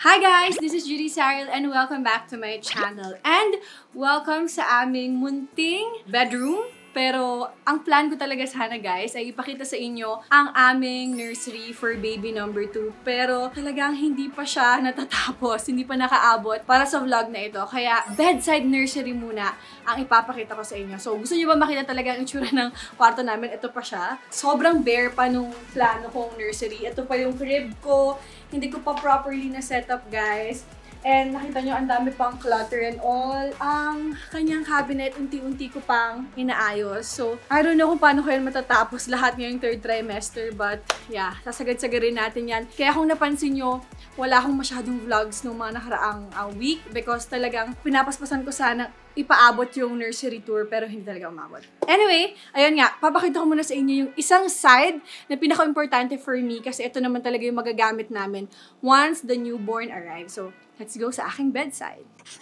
Hi guys! This is Judy Saril and welcome back to my channel. And welcome sa aming munting bedroom. Pero ang plan ko talaga sana guys ay ipakita sa inyo ang aming nursery for baby number 2. Pero talagang hindi pa siya natatapos, hindi pa nakaabot para sa vlog na ito. Kaya bedside nursery muna ang ipapakita ko sa inyo. So gusto niyo ba makita talaga ang itsura ng kwarto namin? Ito pa siya. Sobrang bare pa nung plano kong nursery. Ito pa yung crib ko. Hindi ko pa properly na setup guys. And nakita nyo, ang dami pang clutter and all. Ang kanyang cabinet, unti-unti ko pang inaayos. So, I don't know kung paano ko yan matatapos lahat ngayong third trimester. But, yeah, sasagad-sagarin natin yan. Kaya kung napansin nyo, wala akong masyadong vlogs nung mga nakaraang week. Because talagang pinapaspasan ko sana ipaabot yung nursery tour pero hindi talaga umabot. Anyway, ayun nga, papakita ko muna sa inyo yung isang side na pinaka-importante for me kasi ito naman talaga yung magagamit namin once the newborn arrives. So, let's go sa aking bedside.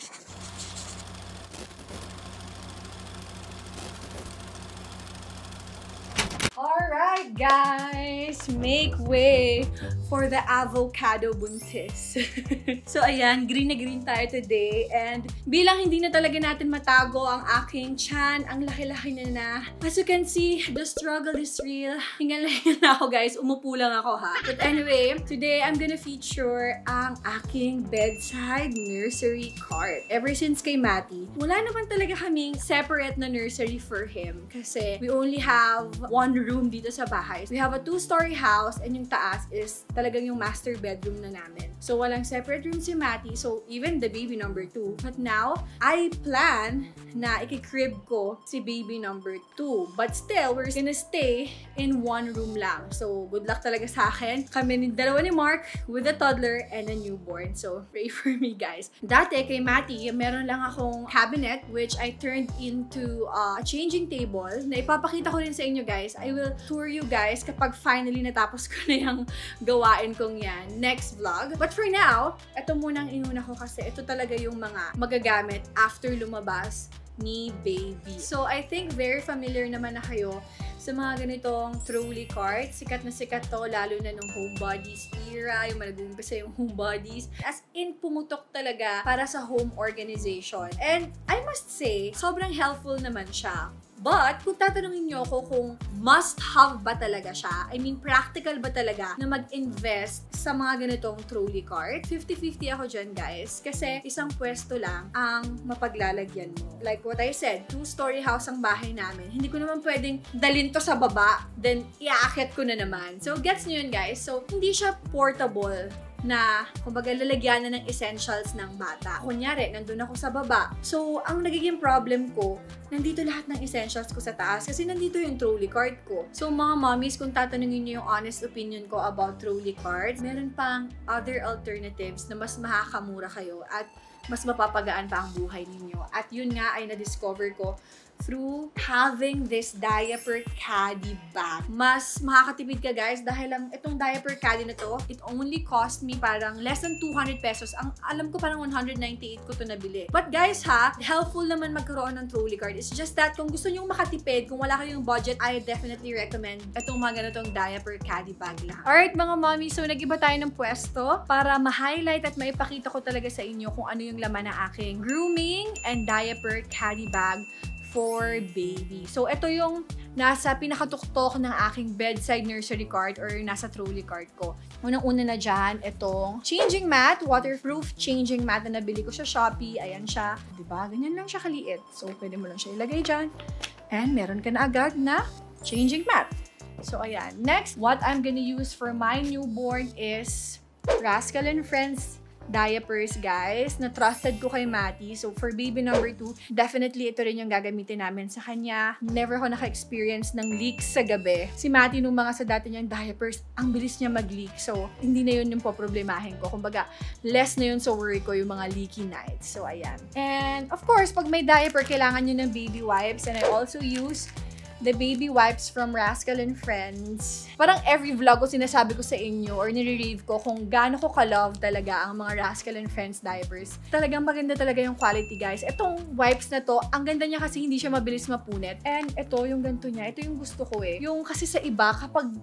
Alright guys, make way for the avocado buntis. So ayan, green na green tayo today. And bilang hindi na talaga natin matago ang aking tiyan, ang laki-laki na. As you can see, the struggle is real. Hingal na ako guys, umupo lang ako ha. But anyway, today I'm gonna feature ang aking bedside nursery cart. Ever since kay Matty, wala naman talaga kaming separate na nursery for him. Kasi we only have one room dito sa bahay. We have a 2-story house and yung taas is talagang yung master bedroom na namin. So, walang separate room si Matty. So, even the baby number 2. But now, I plan na ikikrib ko si baby number 2. But still, we're gonna stay in one room lang. So, good luck talaga sa akin. Kami ni dalawa ni Mark with a toddler and a newborn. So, pray for me, guys. Dati, kay Matty, meron lang akong cabinet which I turned into a changing table na ipapakita ko rin sa inyo, guys. I will tour you guys kapag finally natapos ko na yung gawain kong yan next vlog. But for now, ito muna ang inuna ko kasi ito talaga yung mga magagamit after lumabas ni baby. So, I think very familiar naman na kayo sa mga ganitong trolley cart. Sikat na sikat to, lalo na nung homebodies era, yung nag-uumpisa yung homebodies. As in, pumutok talaga para sa home organization. And I must say, sobrang helpful naman siya. But, kung tatanungin nyo ako kung must-have ba talaga siya, I mean, practical ba talaga na mag-invest sa mga ganitong trolley cart, 50-50 ako dyan, guys. Kasi isang pwesto lang ang mapaglalagyan mo. Like what I said, 2-story house ang bahay namin. Hindi ko naman pwedeng dalhin to sa baba, then iaakit ko na naman. So, gets nyo yun, guys. So, hindi siya portable na, kumbaga, lalagyan na ng essentials ng bata. Kunyari, nandun ako sa baba. So, ang nagiging problem ko, nandito lahat ng essentials ko sa taas kasi nandito yung trolley cart ko. So, mga mommies, kung tatanungin niyo yung honest opinion ko about trolley carts, meron pang other alternatives na mas makakamura kayo at mas mapapagaan pa ang buhay ninyo. At yun nga ay na-discover ko through having this diaper caddy bag. Mas makakatipid ka guys dahil lang itong diaper caddy na to, it only cost me parang less than 200 pesos. Ang alam ko parang 198 ko to nabili. But guys ha, helpful naman magkaroon ng trolley cart. It's just that kung gusto nyo makatipid, kung wala kayong budget, I definitely recommend itong mga ganitong diaper caddy bag lang. Alright mga mommy, so nag-iba tayo ng pwesto para ma-highlight at maipakita ko talaga sa inyo kung ano yung laman ng aking grooming and diaper caddy bag for baby. So, ito yung nasa pinakatuktok ng aking bedside nursery cart or nasa trolley cart ko. Unang-una na dyan, itong changing mat, waterproof changing mat na nabili ko sa Shopee. Ayan siya. Diba? Ganyan lang siya kaliit. So, pwede mo lang siya ilagay dyan. And meron ka na agad na changing mat. So, ayan. Next, what I'm gonna use for my newborn is Rascal and Friends diapers, guys, na trusted ko kay Matty. So, for baby number 2, definitely ito rin yung gagamitin namin sa kanya. Never ako naka-experience ng leaks sa gabi. Si Matty, nung mga sa dati niyang diapers, ang bilis niya mag-leak. So, hindi na yun yung poproblemahin ko. Kumbaga, less na yun sa worry ko yung mga leaky nights. So, ayan. And, of course, pag may diaper, kailangan nyo ng baby wipes. And I also use the baby wipes from Rascal and Friends. Parang every vlog ko sinasabi ko sa inyo or nire-rave ko kung gaano ko ka-love talaga ang mga Rascal and Friends diapers. Talagang maganda talaga yung quality, guys. Itong wipes na to, ang ganda niya kasi hindi siya mabilis mapunit. And ito, yung ganito niya, ito yung gusto ko eh. Yung kasi sa iba, kapag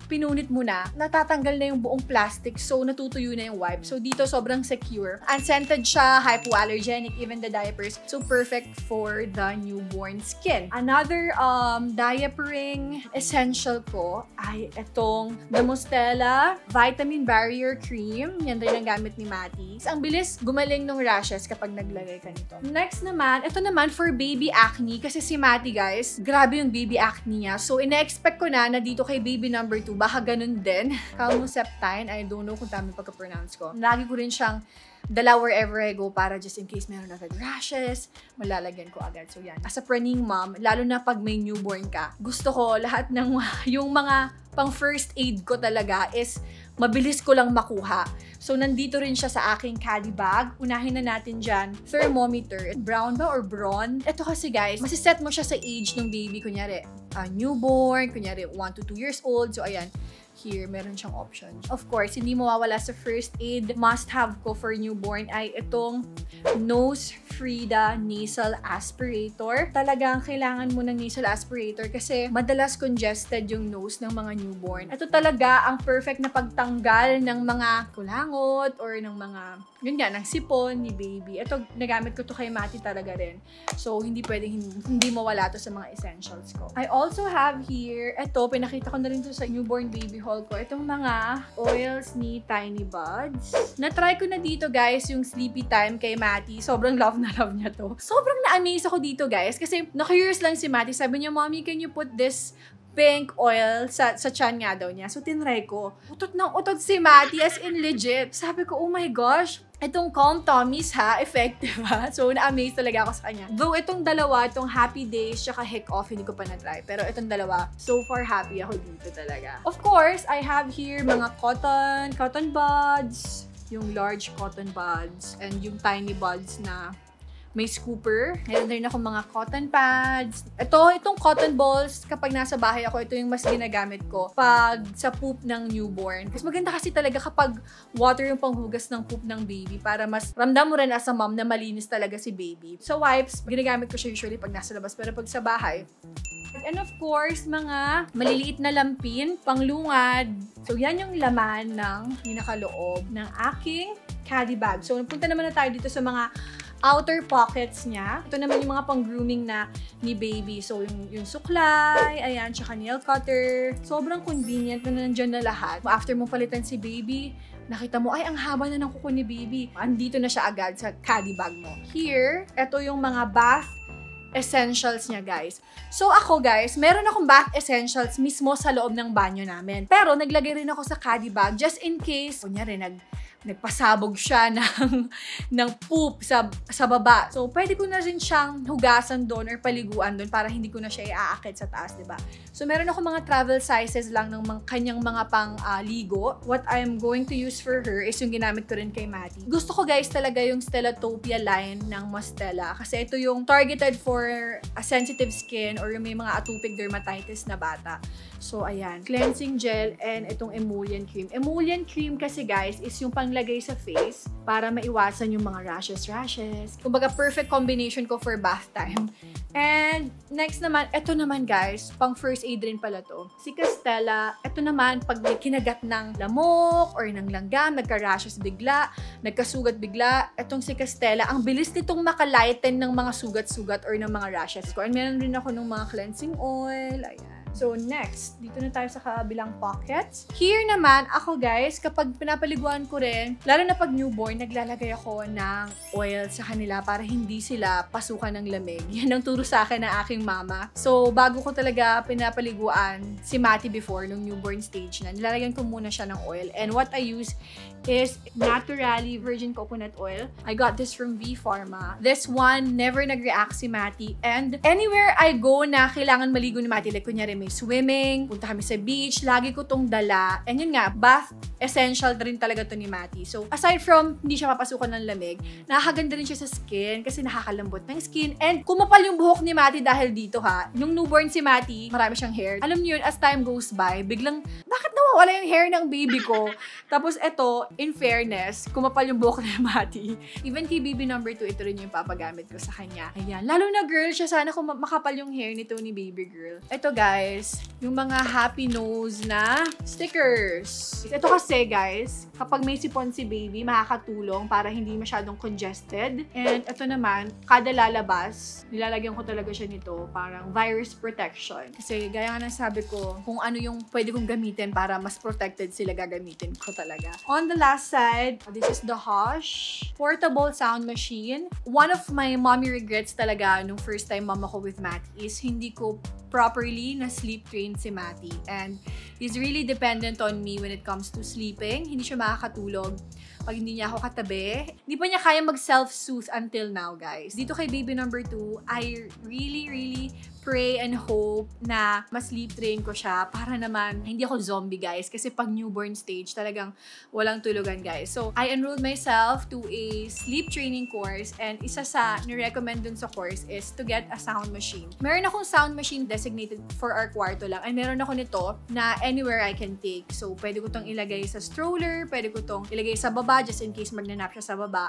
pinunit mo na, natatanggal na yung buong plastic, so natutuyo na yung wipe. So dito sobrang secure. Unscented siya, hypoallergenic, even the diapers. So perfect for the newborn skin. Another diapering essential ko ay itong The Mustela Vitamin Barrier Cream. Yan rin ang gamit ni Mati. Ang bilis gumaling ng rashes kapag naglagay ka nito. Next naman, ito naman for baby acne. Kasi si Mati, guys, grabe yung baby acne niya. So, ina-expect ko na dito kay baby number 2, baka ganun din. Calmoseptine, I don't know kung tama pagka-pronounce ko. Lagi ko rin siyang dala wherever I go para just in case meron agad rashes, malalagyan ko agad. So, yan. As a pregnant mom, lalo na pag may newborn ka, gusto ko lahat ng yung mga pang first aid ko talaga is mabilis ko lang makuha. So, nandito rin siya sa aking caddy bag. Unahin na natin dyan, thermometer. Brown ba or brawn? Ito kasi guys, masiset mo siya sa age ng baby. Kunyari, newborn, kunyari 1 to 2 years old. So, ayan. Here, meron siyang option. Of course, hindi mawawala sa first aid. Must-have ko for newborn ay itong Nose Frida Nasal Aspirator. Talagang kailangan mo ng nasal aspirator kasi madalas congested yung nose ng mga newborn. Ito talaga ang perfect na pagtanggal ng mga kulangot or ng mga, yun nga, ng sipon ni baby. Ito, nagamit ko to kay Mati talaga rin. So, hindi pwedeng hindi mawala to sa mga essentials ko. I also have here, ito, pinakita ko na rin to sa newborn baby haul ko. Itong mga oils ni Tiny Buds. Na-try ko na dito, guys, yung Sleepy Time kay Mati. Sobrang love na love niya to. Sobrang na-amaze ako dito, guys. Kasi na-curious lang si Mati. Sabi niya, Mommy, can you put this pink oil sa chan nga daw niya. So, tinry ko. Utot ng utot si Mati, as in legit. Sabi ko, oh my gosh, itong Calm Tummies ha, effective ha. So, na-amaze talaga ako sa kanya. Though, itong dalawa, itong Happy Days, tsaka Hick Off, hindi ko pa na-try. Pero itong dalawa, so far happy ako dito talaga. Of course, I have here mga cotton buds, yung large cotton buds, and yung tiny buds na may scooper. Meron rin ako mga cotton pads. Itong cotton balls, kapag nasa bahay ako, ito yung mas ginagamit ko pag sa poop ng newborn. Kasi maganda kasi talaga kapag water yung panghugas ng poop ng baby para mas ramdam mo rin as a mom na malinis talaga si baby. So wipes, ginagamit ko siya usually pag nasa labas. Pero pag sa bahay, and of course, mga maliliit na lampin, panglungad. So yan yung laman ng pinakaloob ng aking caddy bag. So punta naman na tayo dito sa mga outer pockets niya. Ito naman yung mga pang-grooming na ni baby. So, yung suklay, ayan, tsaka nail cutter. Sobrang convenient na nandyan na lahat. After mong palitan si baby, nakita mo, ay, ang haba na ng kuko ni baby. Andito na siya agad sa caddy bag mo. Here, ito yung mga bath essentials niya, guys. So, ako, guys, meron akong bath essentials mismo sa loob ng banyo namin. Pero, naglagay rin ako sa caddy bag just in case, kunyari, nagpasabog siya ng poop sa baba. So, pwede ko na rin siyang hugasan doon or paliguan doon para hindi ko na siya iaakit sa taas, diba? So, meron ako mga travel sizes lang ng kanyang mga pang-ligo. What I'm going to use for her is yung ginamit ko rin kay Mati. Gusto ko, guys, talaga yung Stellatopia line ng Mustela kasi ito yung targeted for a sensitive skin or yung may mga atopic dermatitis na bata. So, ayan. Cleansing gel and itong emollient cream. Emollient cream kasi, guys, is yung panglagay sa face para maiwasan yung mga rashes. Kumbaga, perfect combination ko for bath time. And, next naman, ito naman, guys, pang first aid rin pala to. Si Castella, ito naman, pag may kinagat ng lamok or ng langgam, nagka-rashes bigla, nagkasugat bigla, itong si Castella, ang bilis nitong makalighten ng mga sugat-sugat or ng mga rashes ko. And meron rin ako ng mga cleansing oil, ayan. So, next, dito na tayo sa kabilang pockets. Here naman, ako guys, kapag pinapaliguan ko rin, lalo na pag newborn, naglalagay ako ng oil sa kanila para hindi sila pasukan ng lamig. Yan ang turo sa akin ng aking mama. So, bago ko talaga pinapaliguan si Mati before, nung newborn stage na, nilalagyan ko muna siya ng oil. And what I use is Naturally Virgin Coconut Oil. I got this from V Pharma. This one, never nag-react si Mati. And anywhere I go na kailangan maligo ni Mati, like kunyari may swimming, punta kami sa beach, lagi ko tong dala. And yun nga, bath essential rin talaga to ni Mati. So, aside from hindi siya mapasukan ng lamig, nakakaganda rin siya sa skin kasi nakakalambot ng skin. And kumapal yung buhok ni Mati dahil dito ha. Nung newborn si Mati, marami siyang hair. Alam niyo yun, as time goes by, biglang, bakit nawawala yung hair ng baby ko? Tapos eto, in fairness, kumapal yung buhok ni Mati. Even kay baby number 2, ito rin yung papagamit ko sa kanya. Ayan. Lalo na girl siya, sana kung makapal yung hair nito ni baby girl. Ito guys, guys, yung mga happy nose na stickers. Ito kasi guys, kapag may sipon si baby, makakatulong para hindi masyadong congested. And ito naman, kada lalabas, nilalagyan ko talaga siya nito, parang virus protection. Kasi gaya nga ng sabi ko, kung ano yung pwede kong gamitin para mas protected sila, gagamitin ko talaga. On the last side, this is the Hush portable sound machine. One of my mommy regrets talaga nung first time mama ko with Matty is hindi ko properly na sleep train si Matty. And he's really dependent on me when it comes to sleeping. Hindi siya makakatulog pag hindi niya ako katabi. Hindi pa niya kaya mag-self-soothe until now, guys. Dito kay baby number 2, I really pray and hope na mas-sleep train ko siya para naman hindi ako zombie, guys. Kasi pag newborn stage, talagang walang tulugan, guys. So, I enrolled myself to a sleep training course and isa sa nirecommend dun sa course is to get a sound machine. Meron akong sound machine designated for our kwarto lang. And meron ako nito na anywhere I can take. So, pwede ko tong ilagay sa stroller, pwede ko tong ilagay sa baba just in case magnanap siya sa baba.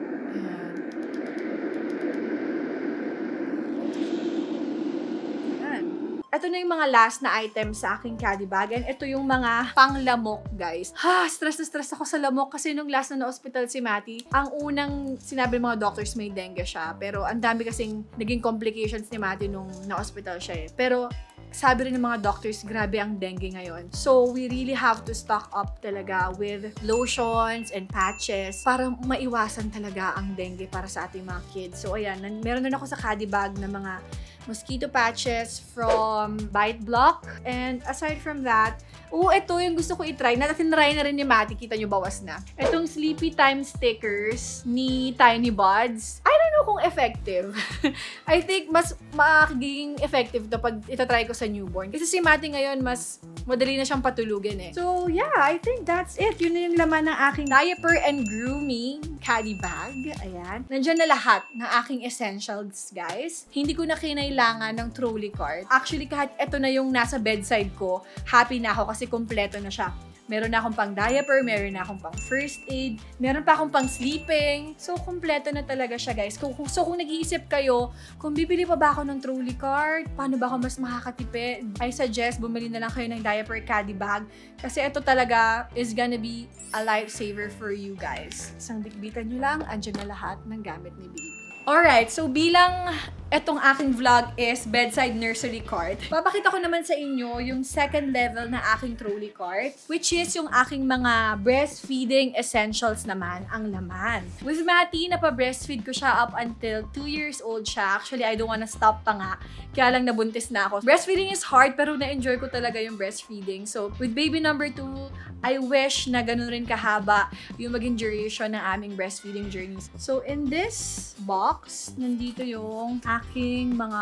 Ito na yung mga last na items sa aking caddy bag. And ito yung mga panglamok, guys. Stress na stress ako sa lamok kasi nung last na na-hospital si Matty, ang unang sinabi ng mga doctors may dengue siya. Pero ang dami kasing naging complications ni Matty nung na-hospital siya eh. Pero sabi rin ng mga doctors, grabe ang dengue ngayon. So, we really have to stock up talaga with lotions and patches para maiwasan talaga ang dengue para sa ating mga kids. So, ayan, meron na ako sa caddy bag na mga mosquito patches from Bite Block. And aside from that, ito yung gusto ko i-try. Natin-try na rin ni Matty. Kita nyo, bawas na. Itong Sleepy Time stickers ni Tiny Buds. I don't know kung effective. I think mas magiging effective to pag itatry ko sa newborn. Kasi si Matty ngayon, mas madali na siyang patulugin eh. So, yeah, I think that's it. Yun na yung laman ng aking diaper and grooming caddy bag. Ayan. Nandyan na lahat ng aking essentials, guys. Hindi ko na kinailangan ng trolley cart. Actually, kahit ito na yung nasa bedside ko, happy na ako kasi kompleto na siya. Meron na akong pang diaper, meron na akong pang first aid, meron pa akong pang sleeping. So, kompleto na talaga siya, guys. Kung nag-iisip kayo, kung bibili pa ba ako ng trolley cart, paano ba ako mas makakatipid? I suggest bumili na lang kayo ng diaper caddy bag. Kasi ito talaga is gonna be a lifesaver for you guys. Isang bitbitan nyo lang, andyan na lahat ng gamit ni baby. Alright, so bilang etong aking vlog is bedside nursery cart, papakita ko naman sa inyo yung second level na aking trolley cart, which is yung aking mga breastfeeding essentials naman ang laman. With Matty, napa-breastfeed ko siya up until 2 years old siya. Actually, I don't wanna stop pa nga. Kaya lang nabuntis na ako. Breastfeeding is hard, pero na-enjoy ko talaga yung breastfeeding. So, with baby number 2, I wish na ganun rin kahaba yung maging duration ng aming breastfeeding journeys. So, in this box, nandito yung aking mga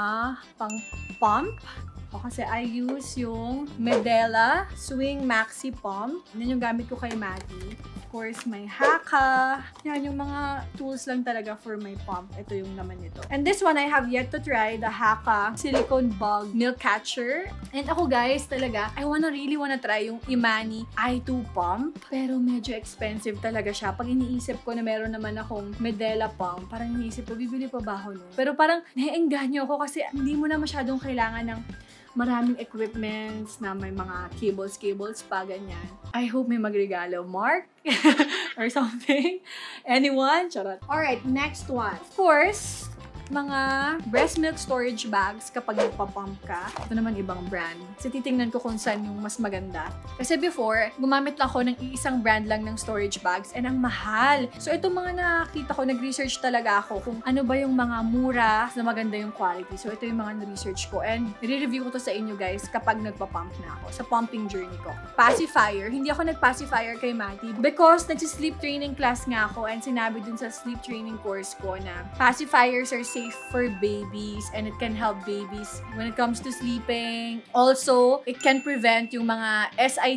pang-pump. Kasi I use yung Medela Swing Maxi Pump. Yan yung gamit ko kay Matty. Of course, may Haka. Yan yung mga tools lang talaga for my pump. Ito yung naman nito. And this one, I have yet to try the Haka Silicone Bug Milk Catcher. And ako guys, talaga, I really wanna try yung Imani i2 Pump. Pero medyo expensive talaga siya. Pag iniisip ko na meron naman akong Medela Pump, parang iniisip ko, bibili pa ba ako nun? Pero parang naiengganyo ako kasi hindi mo na masyadong kailangan ng maraming equipments na may mga cables pa, ganyan. I hope may magregalo. Mark? Or something? Anyone? Charot. Alright, next one. Of course, mga breast milk storage bags kapag nagpa-pump ka. Ito naman ibang brand. Kasi titingnan ko kung saan yung mas maganda. Kasi before, gumamit lang ako ng iisang brand lang ng storage bags and ang mahal. So itong mga nakita ko, nag-research talaga ako kung ano ba yung mga mura na maganda yung quality. So ito yung mga na-research ko and i-review ko to sa inyo guys kapag nagpa-pump na ako sa pumping journey ko. Pacifier. Hindi ako nag-pacifier kay Matty because nagsi-sleep training class nga ako and sinabi dun sa sleep training course ko na pacifiers are safe for babies and it can help babies when it comes to sleeping. Also, it can prevent yung mga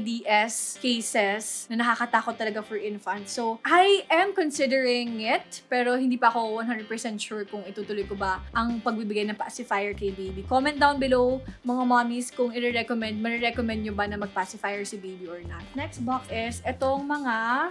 SIDS cases na nakakatakot talaga for infants. So, I am considering it pero hindi pa ako 100% sure kung itutuloy ko ba ang pagbibigay ng pacifier kay baby. Comment down below mga mommies kung marirecommend nyo ba na mag-pacifier si baby or not. Next box is etong mga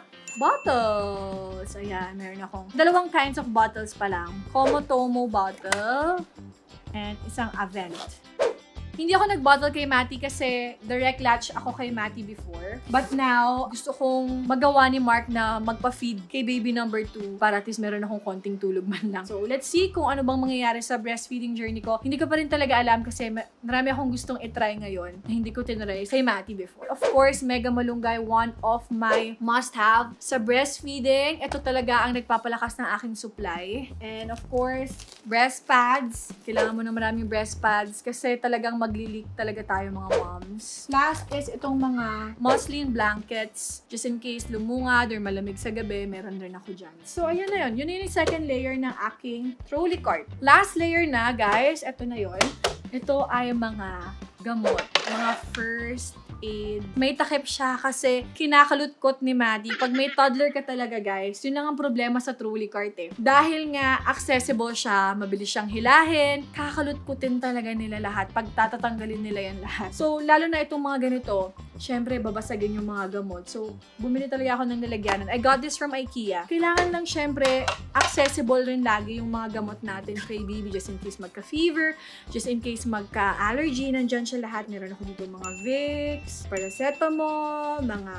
bottles. Ayan, meron akong 2 kinds of bottles pa lang. Komotomo bottle and isang Avent. Hindi ako nag-bottle kay Matty kasi direct latch ako kay Matty before. But now, gusto kong magawa ni Mark na magpa-feed kay baby number 2 para at least meron akong konting tulog man lang. So, let's see kung ano bang mangyayari sa breastfeeding journey ko. Hindi ko pa rin talaga alam kasi marami akong gustong itry ngayon na hindi ko tinry kay Matty before. Of course, Mega Malunggay, one of my must-have sa breastfeeding. Ito talaga ang nagpapalakas ng aking supply. And of course, breast pads. Kailangan mo ng maraming breast pads kasi talagang magli-leak talaga tayo mga moms. Last is itong mga muslin blankets. Just in case lumungad or malamig sa gabi, meron rin ako dyan. So, ayan na yun. Yun yung second layer ng aking trolley cart. Last layer na, guys. Ito na yun. Ito ay mga gamot. Mga first aid. May takip siya kasi kinakalutkot ni Maddie. Pag may toddler ka talaga, guys, yun lang ang problema sa trolley cart eh. Dahil nga accessible siya, mabilis siyang hilahin, kakalutkutin talaga nila lahat pag tatatanggalin nila yan lahat. So, lalo na itong mga ganito, syempre, babasagin yung mga gamot. So, bumili talaga ako ng nilagyanan. I got this from IKEA. Kailangan lang, syempre, accessible rin lagi yung mga gamot natin kay baby just in case magka-fever, just in case magka-allergy, nandyan siya lahat. Meron ako dito mga Vicks, paracetamol, mga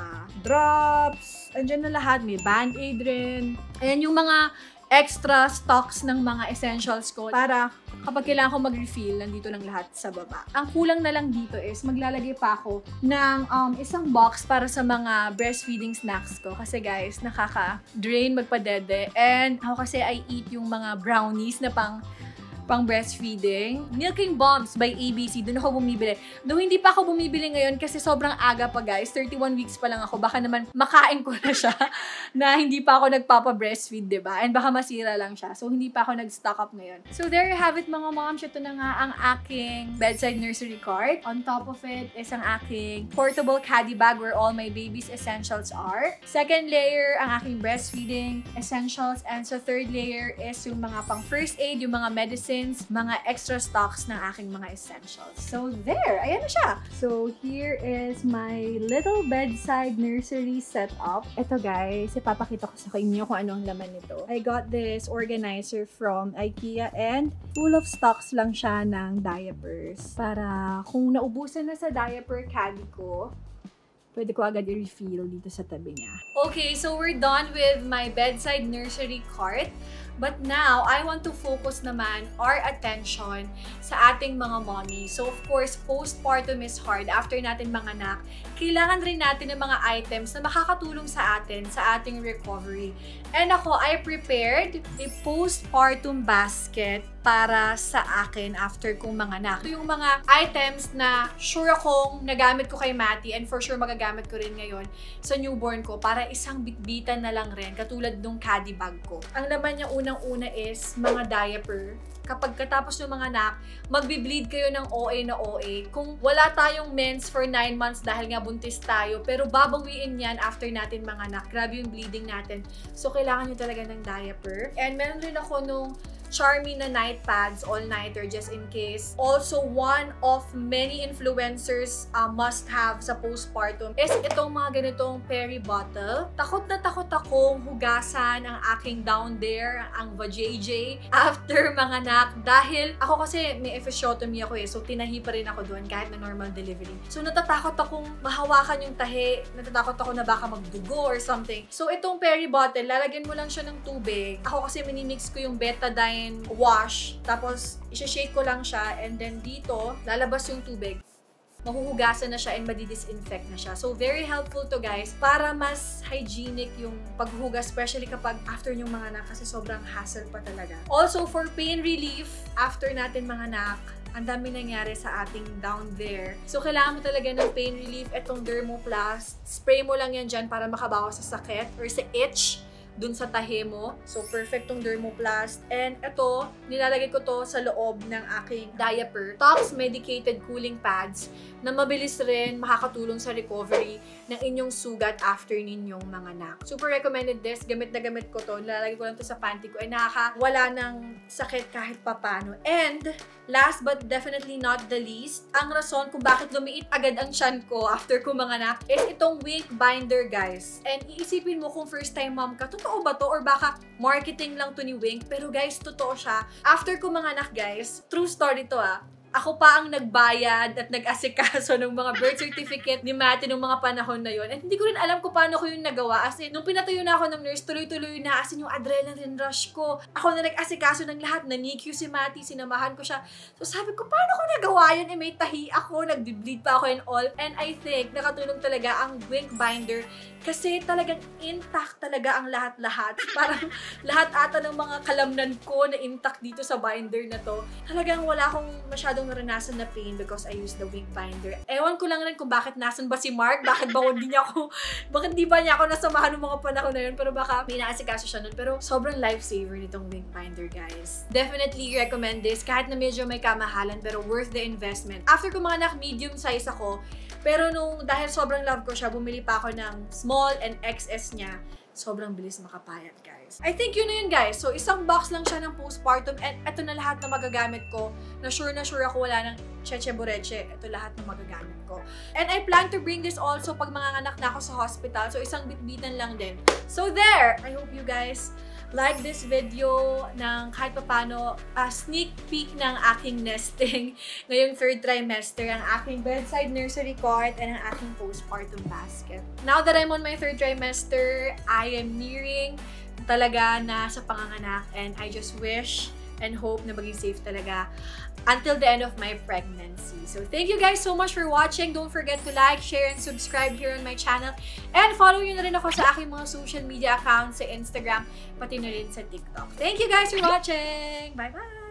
drops, andyan na lahat. May Band-Aid rin. Ayan yung mga extra stocks ng mga essentials ko para kapag kailangan ko mag-refill, nandito lang lahat sa baba. Ang kulang na lang dito is maglalagay pa ako ng isang box para sa mga breastfeeding snacks ko. Kasi guys, nakaka-drain magpadede. And ako kasi I eat yung mga brownies na pang breastfeeding. Milking Bombs by ABC. Doon ako bumibili. Doon hindi pa ako bumibili ngayon kasi sobrang aga pa guys. 31 weeks pa lang ako. Baka naman makain ko na siya na hindi pa ako nagpapa-breastfeed, diba? And baka masira lang siya. So, hindi pa ako nag-stock up ngayon. So, there you have it mga moms. Ito na nga ang aking bedside nursery cart. On top of it is ang aking portable caddy bag where all my baby's essentials are. Second layer, ang aking breastfeeding essentials. And so, third layer is yung mga pang first aid, yung mga medicine, mga extra stocks ng aking mga essentials. So, there! Ayan na siya! So, here is my little bedside nursery setup. Ito guys, ipapakita ko sa inyo kung ano ang laman nito. I got this organizer from IKEA and full of stocks lang siya ng diapers. Para kung naubusan na sa diaper caddy ko, pwede ko agad i-refill dito sa tabi niya. Okay, so we're done with my bedside nursery cart. But now, I want to focus naman our attention sa ating mga mommy. So, of course, postpartum is hard. After natin manganak, kailangan rin natin ng mga items na makakatulong sa atin, sa ating recovery. And ako, I prepared a postpartum basket para sa akin after kong manganak. Ito yung mga items na sure akong nagamit ko kay Matty and for sure magagamit ko rin ngayon sa newborn ko para isang bitbitan na lang rin, katulad nung caddy bag ko. Ang laman niya unang-una is mga diaper. Kapag katapos ng mga anak, magbi-bleed kayo ng OA na OA. Kung wala tayong mens for 9 months dahil nga buntis tayo, pero babawiin yan after natin mga anak. Grabe yung bleeding natin. So, kailangan nyo talaga ng diaper. And meron rin ako nung Charmy na night pads, all-nighter, just in case. Also, one of many influencers must have sa postpartum is itong mga ganitong Perry bottle. Takot na takot akong hugasan ang aking down there, ang vajayjay, after mga anak. Dahil ako kasi may episiotomy ako so tinahi pa rin ako doon kahit na normal delivery. So, natatakot akong mahawakan yung tahi. Natatakot ako na baka magdugo or something. So, itong Perry bottle, lalagyan mo lang siya ng tubig. Ako kasi minimix ko yung betadine wash. Tapos, i-shake ko lang siya. And then dito, lalabas yung tubig. Mahuhugasan na siya and madi-disinfect na siya. So, very helpful to guys para mas hygienic yung paghuhugas, especially kapag after yung mga anak kasi sobrang hassle pa talaga. Also, for pain relief, after natin mga anak, ang dami nangyari sa ating down there. So, kailangan mo talaga ng pain relief. Itong Dermoplast. Spray mo lang yan dyan para makabawas sa sakit or sa itch dun sa tahe mo. So, perfect tong Dermoplast. And ito, nilalagay ko to sa loob ng aking diaper. Tops medicated cooling pads na mabilis rin makakatulong sa recovery ng inyong sugat after ninyong manganak. Super recommended this. Gamit na gamit ko to. Nilalagay ko lang to sa panty ko. Ay nakakawala ng sakit kahit papano. And last but definitely not the least, ang rason kung bakit lumiit agad ang tiyan ko after ko manganak is itong Wink binder, guys. And iisipin mo kung first time mom ka, totoo ba to? Or baka marketing lang to ni Wink? Pero guys, totoo siya. After ko manganak, guys, true story to Ako pa ang nagbayad at nag-asikaso ng mga birth certificate ni Mati nung mga panahon na yon. At hindi ko rin alam kung paano ko yung nagawa. As in, nung pinatuyo na ako ng nurse, tuloy-tuloy na. As in, yung adrenaline rush ko. Ako na nag-asikaso ng lahat. Na-NICU si Mati, sinamahan ko siya. So sabi ko, paano ko nagawa yun? May tahi ako, nag-bleed pa ako and all. And I think, nakatulong talaga ang wink binder kasi talagang intact talaga ang lahat-lahat. Parang lahat ata ng mga kalamnan ko na intact dito sa binder na to. Talagang wala akong masyadong naranasan na pain because I used the wink binder. Ewan ko lang rin kung bakit nasan ba si Mark, bakit ba di ba niya ako nasamahan ng mga panahon na yun, pero baka may naasikaso siya nun. Pero sobrang lifesaver nitong wink binder, guys. Definitely recommend this kahit na medyo may kamahalan pero worth the investment. After ko mga anak, medium size ako, pero dahil sobrang love ko siya, bumili pa ako ng small and XS niya. Sobrang bilis makapayat, guys. I think yun na yun, guys. So, isang box lang siya ng postpartum and ito na lahat na magagamit ko. Na sure ako wala ng cheche boreche. Ito lahat na magagamit ko. And I plan to bring this also pag manganganak na ako sa hospital. So, isang bitbitan lang din. So, there! I hope you guys like this video ng kahit papano sneak peek ng aking nesting ngayong 3rd trimester, ang aking bedside nursery cot, and ang aking postpartum basket. Now that I'm on my 3rd trimester, I am nearing talaga na sa panganganak, and I just wish and hope na maging safe talaga until the end of my pregnancy. So thank you guys so much for watching. Don't forget to like, share, and subscribe here on my channel. And follow nyo na rin ako sa aking mga social media accounts sa Instagram, pati na rin sa TikTok. Thank you guys for watching! Bye-bye!